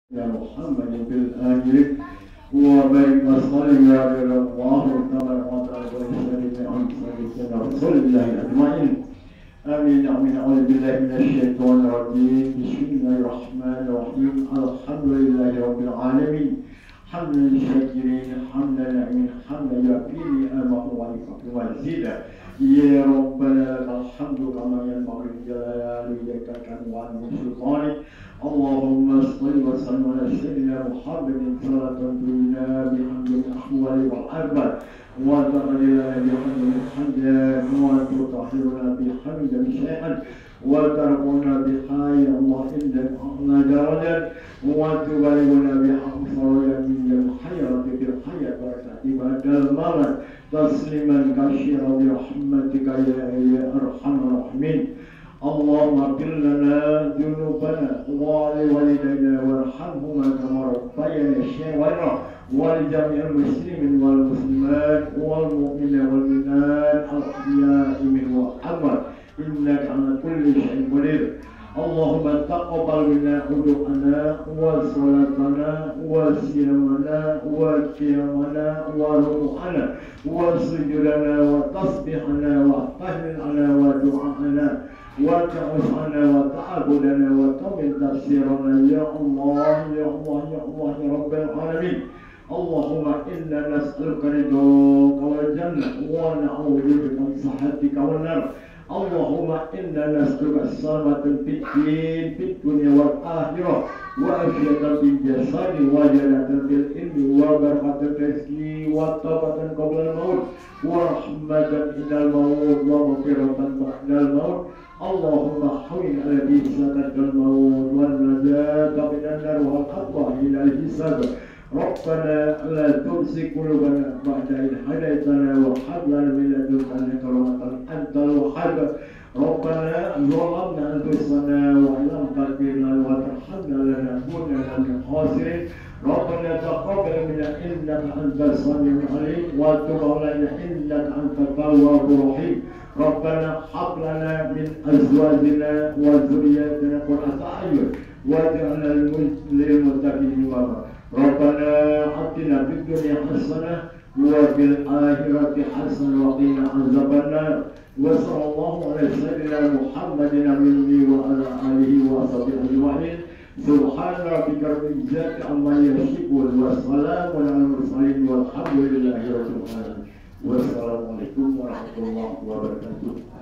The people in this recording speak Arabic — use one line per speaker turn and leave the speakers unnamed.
يا محمد في الآخر وبارك وسلم يا الله تبارك وتعالى وسلم عن سيدنا رسول الله أجمعين. آمين آمين. أعوذ بالله من الشيطان الرجيم. بسم الله الرحمن الرحيم. الحمد لله رب العالمين. حمد للشاكرين حمد الناعمين حمد يكفي نعمه ويكفي مزيدا. يا ربنا لك الحمد كما ينبغي لجلال وجهك وعظيم سلطانك. اللهم صل وسلم على سيدنا محمد صلاة تنجينا بحمد الأحوال والأرباب وتقللنا بحمد الحمد وتطهرنا بحمد شيئا وتركنا بحي الله عندك أعلى درجة وتبلغنا بحق فرجا من الحياة في الحياة بركة بعد الموت تسليما كثيرا برحمتك يا أرحم الراحمين. اللهم اغفر لنا ذنوبنا ولوالدينا وارحمهما كما ربيانا صغيرا ولجميع المسلمين والمسلمات والمؤمنين والمؤمنات الأحياء منهم والأموات إنك على كل شيء قدير. اللهم تقبل منا وضوءنا وصلاتنا وصيامنا وقيامنا وركوعنا وسجودنا وتسبيحنا وتهليلنا ودعاءنا وتعوذنا وتعبدنا وتمن تفسيرنا يا الله يا الله يا الله يا رب العالمين. اللهم إنا نسألك رضاك والجنة ونعوذ بك من سخطك والنار. اللهم إنا نسألك السلامة في الدين في الدنيا والآخرة وعافية في الجسد وجنة في العلم وبركة الرزق وتوبة قبل الموت ورحمة عند الموت ومغفرة بعد الموت. اللهم حول على بسكة الموت والنجاة من النار والخطوة إلى الحساب. ربنا لا تزغ قلوبنا بعد إذ هديتنا وهب لنا من لدنك رحمة أنت الوهاب. ربنا ظلمنا أنفسنا وإن لم تغفر لنا وترحمنا لنكونن من الخاسرين. ربنا تقبل منا إنك أنت السميع العليم وتب علينا إنك أنت التواب الرحيم. ربنا هب لنا من أزواجنا وذرياتنا قرة أعين واجعلنا للمتقين إماما. ربنا آتنا في الدنيا حسنة وفي الآخرة حسنة وقنا عذاب النار. وصلى الله على سيدنا محمد النبي وعلى آله وصحبه أجمعين. سبحان ربك رب العزة عما يصفون وسلام على المرسلين والحمد لله رب العالمين. والسلام عليكم ورحمة الله وبركاته.